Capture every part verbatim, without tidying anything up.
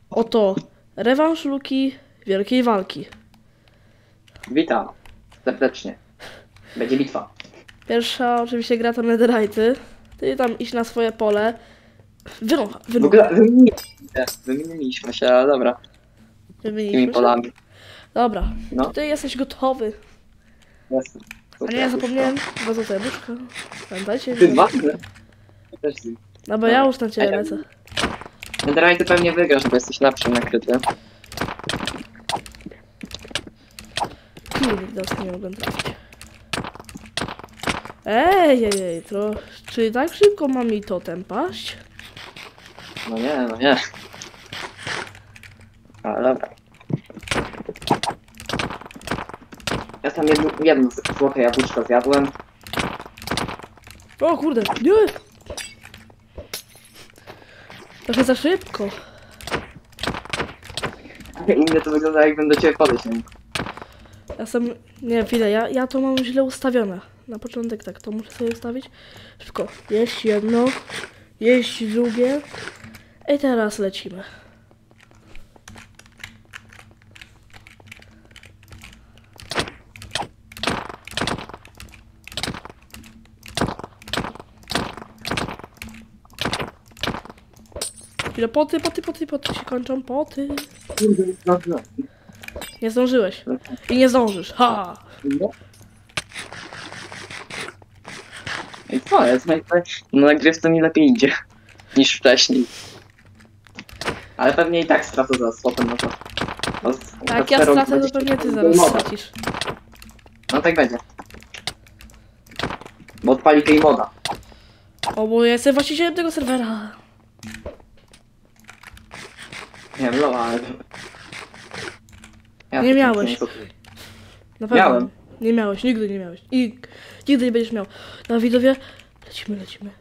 Oto rewanż Luki Wielkiej Walki. Witam serdecznie. Będzie bitwa. Pierwsza oczywiście gra to netherite'y. Ty tam iść na swoje pole. Wynocha, W wynocha. ogóle wymieniliśmy, wymieniliśmy się, ale dobra. Wymieniliśmy Tymi się? polami. Dobra, No. czy ty jesteś gotowy? Jestem. A nie, ja zapomniałem. Dwa złote jabłuszka. Pamiętajcie? Ty że- dwa? Ja też z nim. No bo ja już na ciebie Ej, lecę. Netherite pewnie wygrasz, bo jesteś lepszy nakryty. Kurde, widocznie nie mogę trafić. Ej, ej, ej, to... Czy tak szybko ma mi totem paść? No nie, no nie. Ale dobra. Ja tam jedno, jedno złote jabłuszko zjadłem. O kurde, nie! Trochę za szybko. U mnie to wygląda, jakbym do ciebie podejść nie mógł. Ja sam... Nie, chwilę, ja, ja to mam źle ustawione. Na początek tak, to muszę sobie ustawić. Szybko. Jeść jedno, jeść drugie. I teraz lecimy. Chwilę, poty, poty, poty, poty się kończą, poty. No, no. Nie zdążyłeś. I nie zdążysz, ha! No. I co jest? No, no nagrywce mi lepiej idzie niż wcześniej. Ale pewnie i tak stracę za słopem, no to... No, Jak ja stracę, to pewnie ty zaraz stracisz. No tak będzie. Bo odpali game moda. O, bo ja jestem właścicielem tego serwera. Nie wiem, no ale... Ja Nie to miałeś. nie co ty. Na pewno. Miałem. Nie miałeś, nigdy nie miałeś. I nigdy nie będziesz miał. Na widowie. Lecimy, lecimy.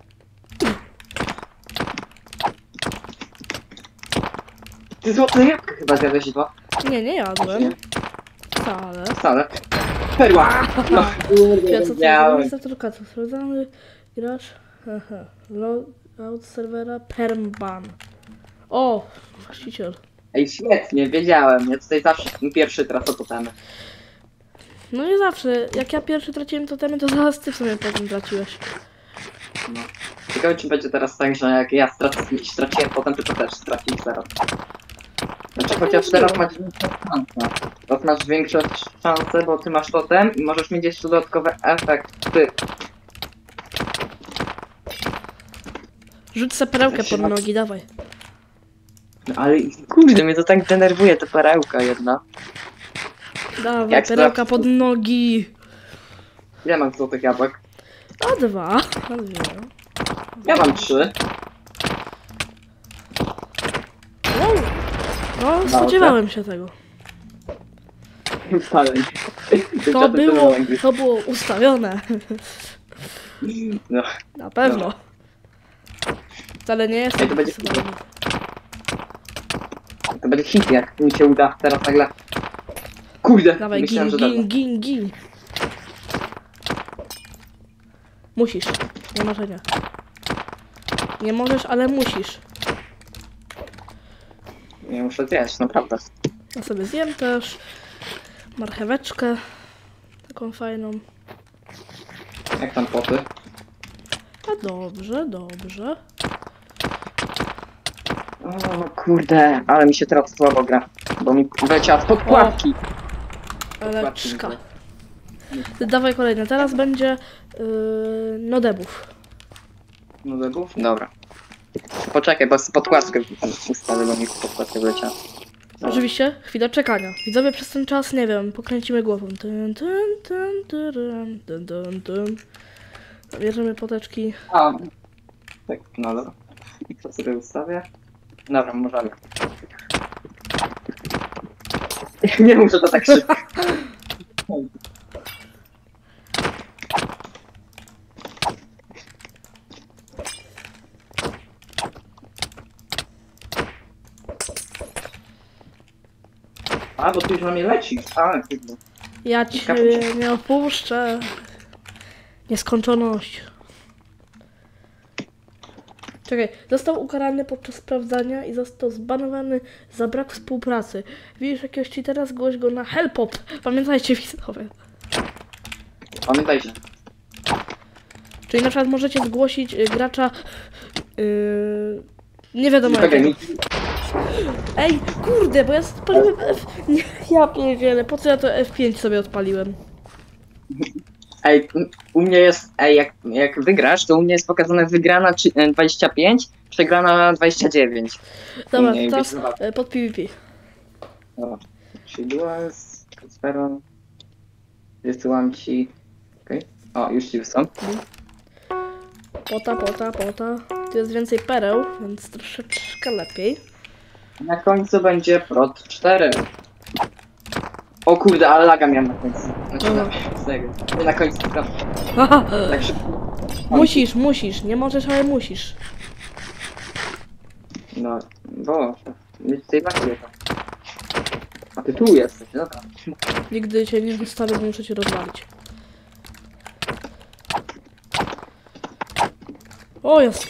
Ty złote jabłka chyba zjadłeś dwa. Nie, nie jadłem. Nie. Wcale. Wcale. Perła! No, Ja co to miałem. jest? Tylko co sprawdzamy. Grasz. Aha. Logout serwera Permban. O! Właściciel. Ej, świetnie, wiedziałem. Ja tutaj zawsze pierwszy tracę totemy. No nie zawsze. Jak ja pierwszy traciłem totemy, to zaraz ty w sumie potem traciłeś. No. Ciekawe, czy będzie teraz tak, że jak ja stracę, straciłem potem, to ty też stracisz zaraz. Znaczy, chociaż teraz masz większą szansę. Teraz masz większą szansę, bo ty masz totem i możesz mieć jeszcze dodatkowe efekty. Rzuć se perełkę Ja się pod ma- nogi, dawaj. No, ale kurde, mnie to tak denerwuje, ta perełka jedna. Dawaj, Jak perełka sprawdź- pod nogi. Ile mam złotych jabłek? A dwa. A dwie. Ja mam trzy. Wow. No, spodziewałem się tego. Wcale nie. To Tymczasem było, mam gry- to było ustawione. No. Na pewno. Wcale nie jest. Ej, to będzie To będzie hit, jak mi się uda teraz nagle. Kurde, Dawaj, myślałem, gin, że gin, dobra. gin, gin. Musisz. Nie może nie. Nie możesz, ale musisz. Nie muszę zjeść, naprawdę. Ja sobie zjem też marcheweczkę. Taką fajną. Jak tam poty? A dobrze, dobrze. O kurde, ale mi się teraz słabo gra. Bo mi leciała z podkładki. Eleczka. Ty dawaj kolejne. Teraz będzie yy, no debów. No zębów? Dobra. Poczekaj, bo z podkładkę ustawię, bo mi podkładkę wleciała. Dobra. Oczywiście, chwila czekania. Widzowie przez ten czas, nie wiem, pokręcimy głową. Tyn, tyn, tyn, tyryn, tyn, tyn, tyn. Bierzemy poteczki. A, tak, no dobra. I co sobie ustawię? Dobra, możemy. Nie muszę to tak szybko. A, bo ty już na mnie lecisz. A, kurde. Ja ciebie nie opuszczę. Nieskończoność. Czekaj, został ukarany podczas sprawdzania i został zbanowany za brak współpracy. Widzisz jakiegoś cheatera, zgłoś go na Helpop. Pamiętajcie, widzowie. Pamiętajcie. Czyli na przykład możecie zgłosić y, gracza... Yy, nie wiadomo Czekaj, jakiego. Ej, kurde, bo ja odpaliłem F... Nie, ja pierdzielę, po co ja to F pięć sobie odpaliłem? Ej, u mnie jest, ej, jak, jak wygrasz, to u mnie jest pokazane wygrana trzy- dwadzieścia pięć, przegrana dwadzieścia dziewięć. Dobra, U mnie teraz będzie zobaczyć. y, pod PvP. Dobra. Czyli duels, sferą, wysyłam ci, okej, o, już ci wysłam. Pota, pota, pota. Tu jest więcej pereł, więc troszeczkę lepiej. Na końcu będzie prot cztery. O kurde, ale laga miałem na końcu. Znaczy na, z tego. Nie na końcu, tylko Aha, tak szybko. musisz, musisz, nie możesz, ale musisz. No, bo, nic tutaj brakuje. A ty tu jesteś, dobra. Nigdy cię nie zostawię, bo muszę cię rozwalić. O jest.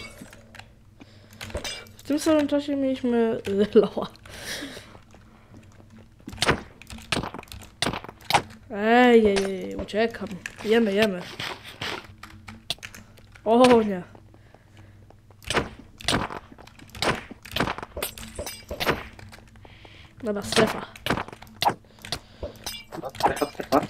W tym samym czasie mieliśmy Loa. Ej, ej, ej, uciekam. Jemy, jemy. O nie. Dobra, strefa. No, strefa, strefa.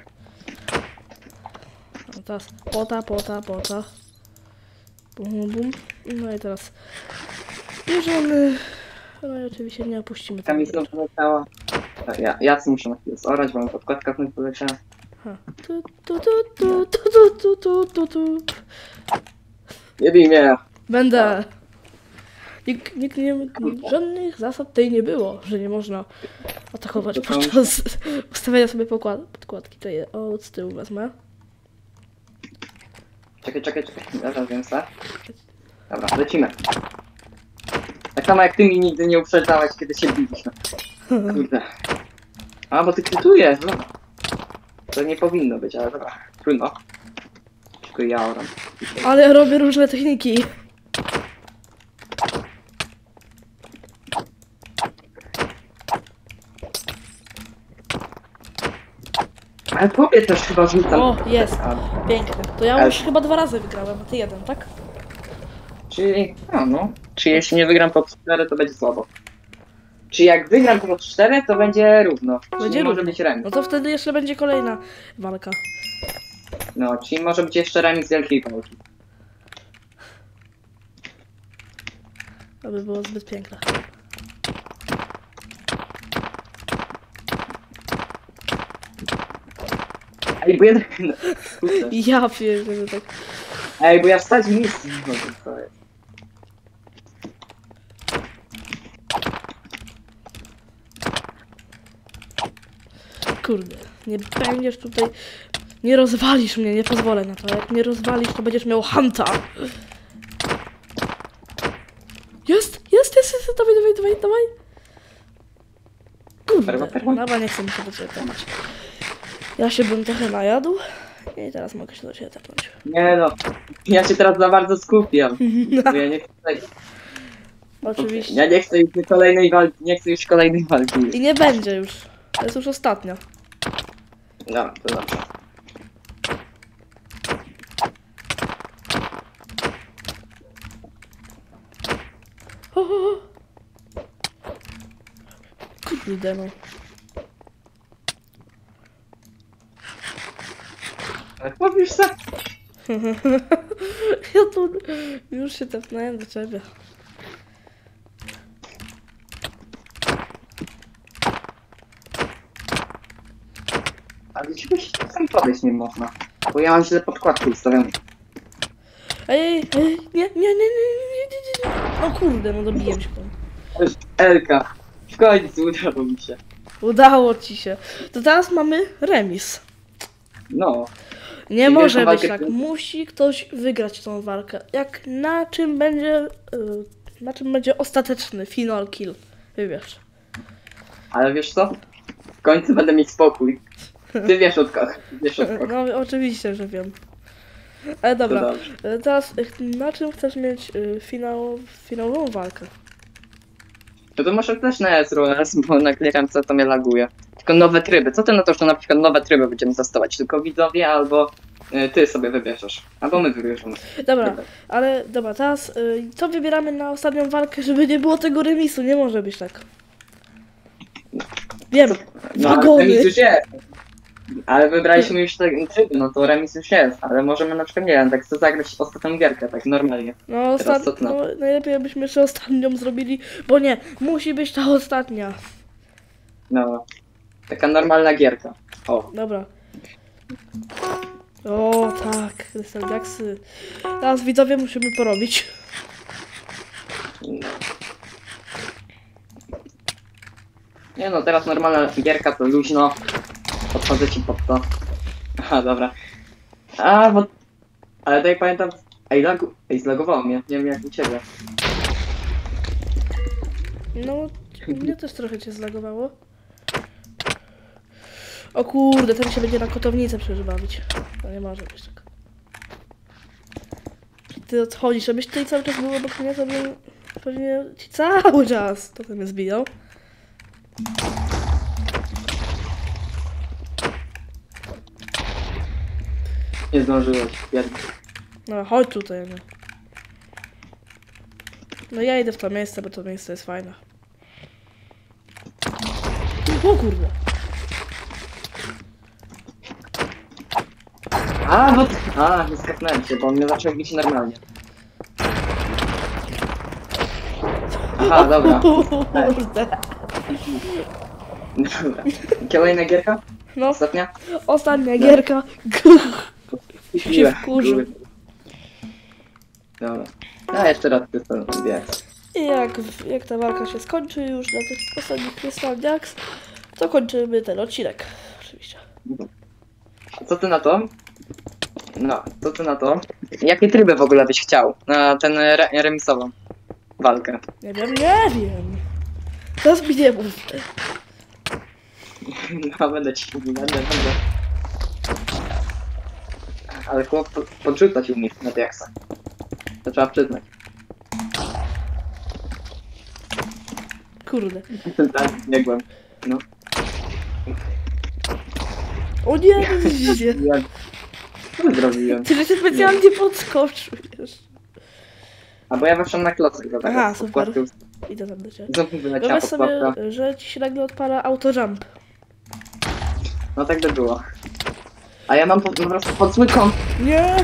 No teraz pota, pota, pota. Bum, bum, bum. No i teraz bierzemy. No i oczywiście nie opuścimy Tam mi tego. znowu poleciała. Tak, Ja, ja co muszę na chwilę zorać, bo mi podkładka w poleciała. Ha. Tu, tu, tu, tu, tu, tu, tu, tu, tu. Nie bij mnie. Będę. Nikt, nikt nie, żadnych zasad tej nie było, że nie można atakować To tam- podczas ustawiania sobie pokład, podkładki. To je od z tyłu wezmę. Czekaj, czekaj, czekaj. Zaraz wiem co. Dobra, lecimy. Tak samo jak ty mi nigdy nie uprzedzałeś, kiedy się biliśmy. Kurde. A, bo ty krytujesz, dobra. To nie powinno być, ale dobra. Trudno. Tylko ja oram. Ale ja robię różne techniki. Ale tobie też chyba rzucam. O, jest. A, Pięknie. To ja już chyba dwa razy wygrałem, a ty jeden, tak? Czyli, no, no. Czy jeśli nie wygram po cztery, to będzie słabo. Czy jak wygram po cztery, to będzie równo. Będzie Czyli może równo. być remis. No to wtedy jeszcze będzie kolejna walka. No, czyli może być jeszcze remis wielkiej walki. To by było zbyt piękne. Ej, bo ja... No, kurde. Ja pierdolę tak. Ej, bo ja wstać nic nie mogę, co jest. Kurde, nie będziesz tutaj... Nie rozwalisz mnie, nie pozwolę na to. Jak mnie rozwalisz, to będziesz miał hanta. Jest, jest, jest, jest, dawaj, dawaj, dawaj, dawaj. Perła, Kurde, perła. dobra, nie chcę mi się do ciebie tepnąć. Ja się bym trochę najadł i teraz mogę się do ciebie tepnąć. Nie no, ja się teraz za bardzo skupiam. Bo ja nie chcę... Oczywiście. Ja nie chcę już kolejnej walki, nie chcę już kolejnej walki. I nie będzie już. To jest już ostatnio. No, to dobrze. Ho, ho, ho. Kurde no. Ale powiesz se? Ja tu już się tepnąłem do ciebie. Ale ci byś sam podejść nie można. Bo ja mam źle podkładkę ustawioną. Ej, ej, ej, nie, nie, nie, nie, nie, nie, nie. No kurde, no dobiłem się. To jest Elka. W końcu udało mi się. Udało ci się. To teraz mamy remis. No. Nie I może wielką być walkę tak. tu- Musi ktoś wygrać tą walkę. Jak na czym będzie, y, na czym będzie ostateczny final kill. Wybierz. Ale wiesz co? W końcu będę mieć spokój. Ty wiesz od kogo. Wiesz od kogo. No oczywiście, że wiem. Ale To dobra, dobrze. e, teraz e, na czym chcesz mieć y, finał, finałową walkę? No to może też na S R S, bo na klierance to mnie laguje. Tylko nowe tryby. Co ty na to, że na przykład nowe tryby będziemy testować? Tylko widzowie albo y, ty sobie wybierzesz. Albo my wybierzemy. Dobra, Tryby. ale dobra, teraz y, co wybieramy na ostatnią walkę, żeby nie było tego remisu? Nie może być tak. Wiem, No, wagony. remis już jest. Ale wybraliśmy już te tryby, no to remis już jest. Ale możemy na przykład, nie wiem, tak chcę zagrać ostatnią gierkę, tak normalnie. No, Teraz co ostat... ty na no to? najlepiej byśmy jeszcze ostatnią zrobili, bo nie, musi być ta ostatnia. No. Taka normalna gierka. O. Dobra. O tak, Crystal Jacksy. Teraz widzowie musimy porobić. Nie no, teraz normalna gierka to luźno. Podchodzę ci pod to. Aha, dobra. A, bo... Ale tutaj pamiętam... Ej, lagu... Ej, zlagowało mnie. Nie wiem jak u ciebie. No, mnie też trochę cię zlagowało. O kurde, ten się będzie na kotownicę przecież bawić. No nie może być tak. Ty odchodzisz, żebyś tutaj cały czas był obok mnie, to bym pewnie ci cały czas to mnie zbijał. Nie zdążyłeś. Biedny. No chodź tutaj, no. No ja idę w to miejsce, bo to miejsce jest fajne. O kurde. A, bo... A, nie skaknąłem się, bo on mnie zaczął bić normalnie. Aha, dobra. Kurde. Dobra. Kolejna gierka? No, Ostatnia? ostatnia gierka. się wkurzył. Dobra. A jeszcze raz Crystal Jacks. I jak, jak ta walka się skończy już na tych ostatnich Crystal Jacks, to kończymy ten odcinek. Oczywiście. A co ty na to? No, co ty na to? Jakie tryby w ogóle byś chciał na ten re remisową walkę? Nie wiem, nie wiem. Teraz mi nie mów. No, będę ci mówił, będę, będę. Ale chłop po- podrzucać umie na Jacksa. To trzeba przyznać. Kurde. Tak, biegłem. No. O nie, nie, nie, nie. Ja... Co zrobiłem? Ty, że się specjalnie podskoczysz. A bo ja weszłem na klocek, dobra. Aha, z super. podkładki. Idę tam do ciebie. Znowu wyleciała Wyobraź podkładka. sobie, że ci się nagle odpala autojump. No tak by było. A ja mam po, po prostu pod zły kąt. Nie!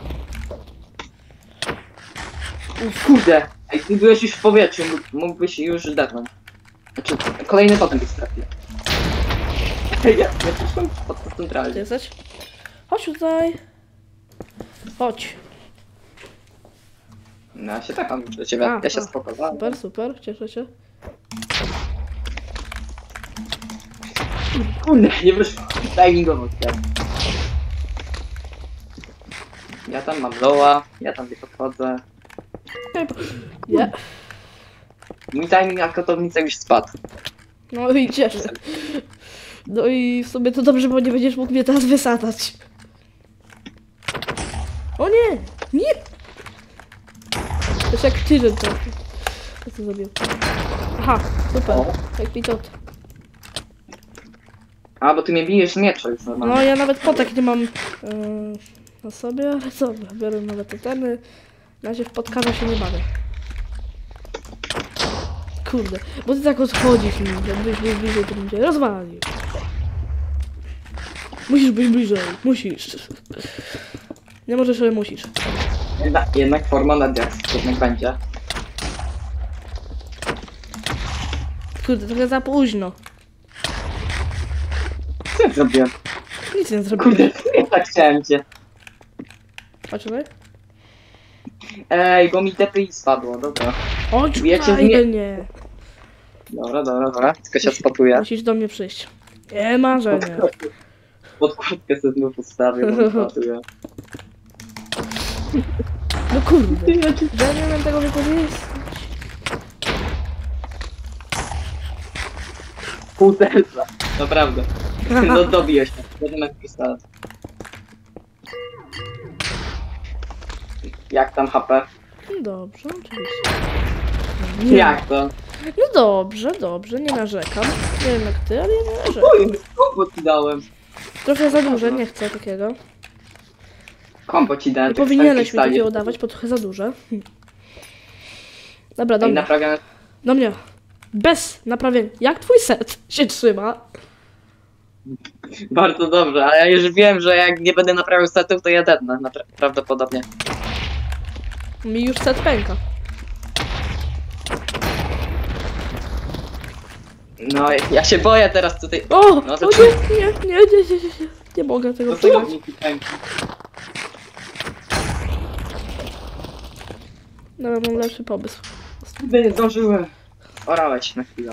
Kurde! Ej, ty byłeś już w powietrzu, mógł- mógłbyś już depnąć. Znaczy, kolejny potem byś trafił. Ej, ja, ja przyszłem pod Gdzie centralnie. jesteś? Chodź tutaj. Chodź. No ja się tak mam do ciebie, A, ja się a. spokojałem. Super, super, cieszę się. Kurde, nie wyszło. Timingowo chciałem. Ja tam mam loa, ja tam nie podchodzę. Nie. Mój timing jak kotownica już spadł. No i cieszę. No i w sumie to dobrze, bo nie będziesz mógł mnie teraz wysadzać. O nie! Nie! To jest jak tyżyn to. Co to zrobił? Aha, super. O. Jak mi to. A, bo ty mnie bijesz mieczo już normalnie. No ja nawet potek nie mam yy, na sobie, ale co, biorę nowe totemy. Na razie w podkarza się nie bawię. Kurde, bo ty tak odchodzisz mi, jakbyś był bliżej, to bym cię rozwalił. Musisz być bliżej, musisz. Nie możesz, ale musisz. Jednak, jednak forma na Jax, jednak będzie. Kurde, trochę za późno. Co ja zrobiłem? Nic nie zrobiłem. Kurde, ja tak chciałem cię. Chodź tutaj. Ej, bo mi D P I spadło, dobra. Chodź Ja cię tutaj, zmie- nie. Dobra, dobra, dobra. Tylko się spotuję. Musisz do mnie przyjść. Nie marzenie. Podkładkę sobie znów ustawię, bo mi spotuję. No kurde. Ja nie wiem tego wykorzystać. Pół serca. Naprawdę. No dobijesz się. Będę na pistolet. Jak tam H P? Dobrze, oczywiście. Nie. Jak to? No dobrze, dobrze, nie narzekam. Nie wiem jak ty, ale ja nie narzekam. Oj, kombo ci dałem. Trochę za duże, nie chcę takiego. Kombo ci dałem. Nie tak powinieneś mi stali. takiego dawać, bo trochę za duże. Hm. Dobra, do Ej, mnie. naprawiamy. Do mnie. Bez naprawienia. Jak twój set się trzyma? Bardzo dobrze, ale ja już wiem, że jak nie będę naprawiał setów, to ja dednę, napra- prawdopodobnie. Mi już set pęka. No, ja się boję teraz tutaj. O! No to o czy- nie, nie, nie, nie, nie, nie, nie. Nie mogę tego Do przegrać. celowniki pęki. Dobra, mam lepszy pomysł. Kurde, nie zdążyłem. Orałeś na chwilę.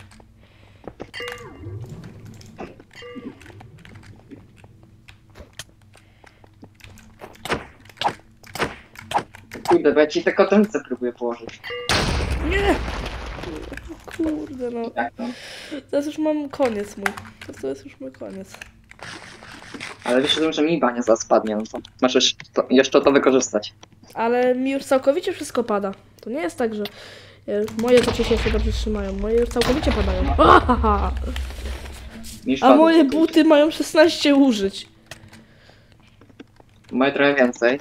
Kurde, bo ja ci te kotęce próbuję położyć. Nie! Kurde no. Jak to? Teraz już mam koniec mój. To jest już mój koniec. Ale wiesz, że mi bania zaraz spadnie, no to masz jeszcze to, jeszcze to wykorzystać. Ale mi już całkowicie wszystko pada. To nie jest tak, że e, moje zaciecie się dobrze trzymają. Moje już całkowicie padają. Ahaha. Mi już A padło. moje buty mają szesnaście użyć. Moje trochę więcej.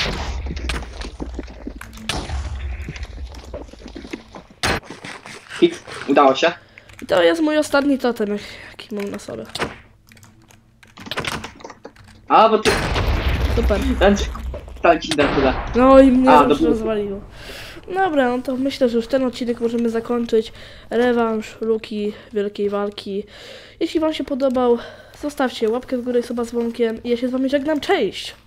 Hit, udało się. I to jest mój ostatni totem, jak- jaki mam na sobie. A, bo ty... Super. Ten ci... Ten ci da tyle. No i mnie A, już dobra. rozwaliło. Dobra, no to myślę, że już ten odcinek możemy zakończyć. Rewanż Luki Wielkiej Walki. Jeśli wam się podobał, zostawcie łapkę w górę i suba z dzwonkiem. I ja się z wami żegnam. Cześć!